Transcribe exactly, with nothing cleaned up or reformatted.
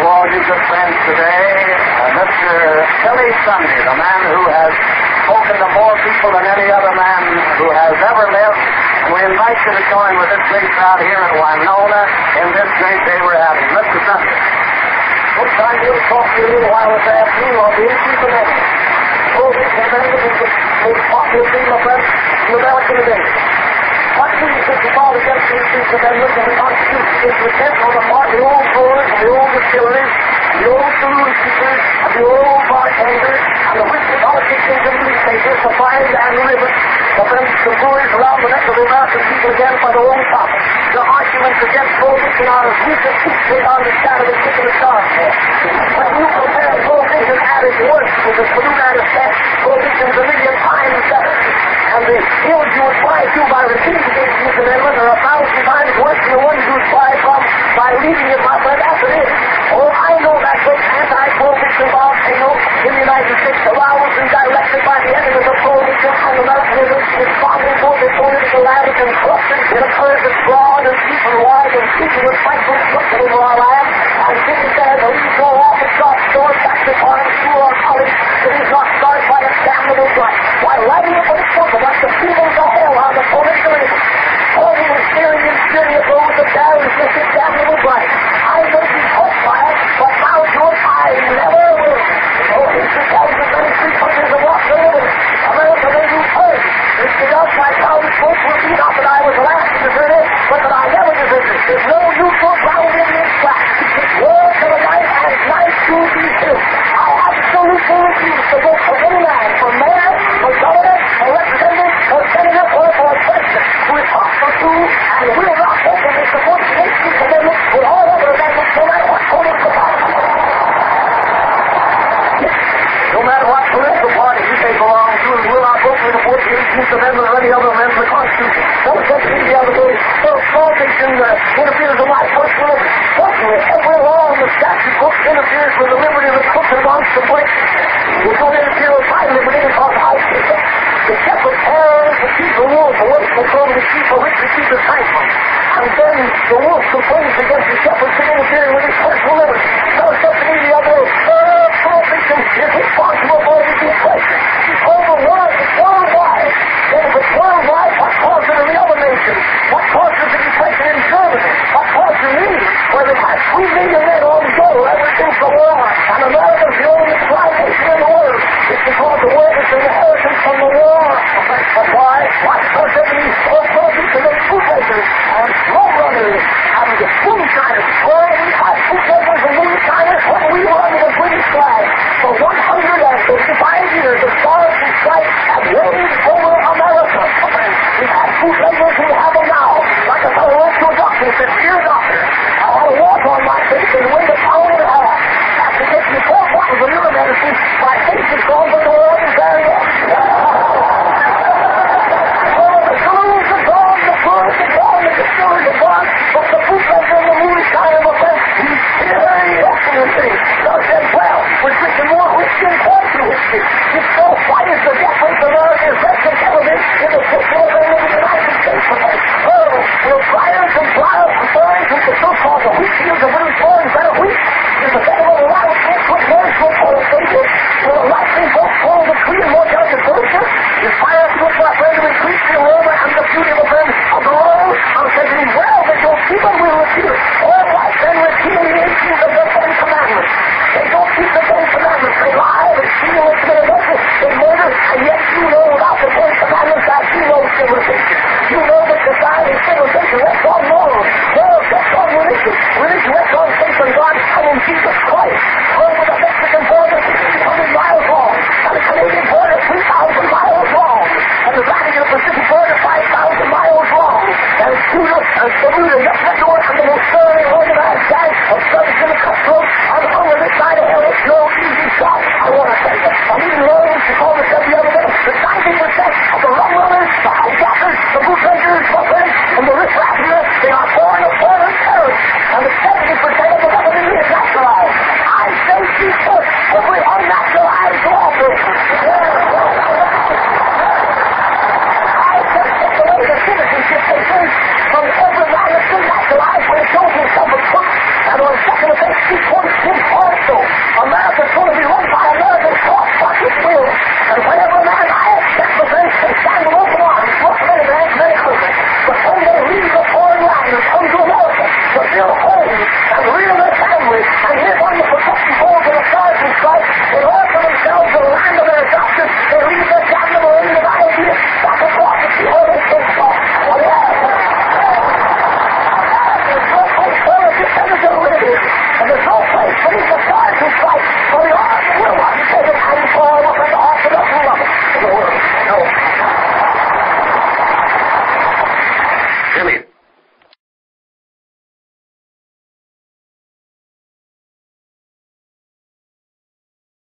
all you good friends today, uh, Mister Billy Sunday, the man who has spoken to more people than any other man who has ever lived. And we invite you to join with this great crowd here in Winona in this great day we're having. Mister Sunday. Looks like we'll talk to you a little while this afternoon on the issues of men. Oh, this is the most popular theme of friends in America today. What do you think is all against the issues of men looking at the Constitution? It's the attempt on the part of the old brewers and the old distilleries, the old saloon keepers, and the old bartenders, and the whiskey politicians and newspapers to find and rivet the French the breweries around the neck of the American people again by their own profit. The arguments against prohibition are as weak as feet they understand of the kick of the stars for. When you compare prohibition at its worst with the saloon at its best, prohibition is a million times better. And the ills you would fly to by refusing these amendments are a thousand times worse than the ones you would fly from by leaving it, my friend, as it is. Oh, I know that great anti-prohibition volcano in the United States, aroused and directed by the enemies of prohibition and Americanism, is bombing both the political ladders and corruption. It occurs as broad and deep and wide and deep with frightful destruction over our land. And cities that have leave no office, shop, store, factory, farm, school, or college, it is not started by a damnable right. Why, right here for the circle, like the feelings of hell on the prohibition. All the mysterious, mysterious roads of there is just a damnable right. I may be hoped by it, but now yours I never will. Oh, history tells us many free countries have walked over. America may lose hers. History does my proud folks will be not that I was last to desert it, but that I never deserted it. There's no neutral ground in this track. It's war to the life and life to be killed. I absolutely refuse to vote for any man, for mayor, for governor, for representative, for senator, or for president, who is hostile to and will not openly support the eighteenth Amendment with all other amendments, no matter what political party. No matter what political party you may belong to, and will not vote for the fourteenth Amendment or any other amendment of the Constitution. Don't set me the other day. So prohibition uh, interferes with my personal liberty. Fortunately, every law in the statute book interferes with the liberty of the cook and wants to break. You don't interfere with my liberty because I keep it. The shepherd cares to keep the wolf away from the sheep for which the sheep is thankful. And then the wolf complains against the shepherd for interfering with his personal liberty. Now it's up to me the other way. Uh, prohibition is responsible for this inflation. Over world, it's worldwide. And if it's worldwide, what caused it in the other nations? What caused the inflation in Germany? What caused it in England? Where they've had three million men on the go ever since the war. And America's the only supply nation in the world. It's because the world is an inheritance from the war. But why? Why? Because of these prohibition of food makers and slow runners and live wonderful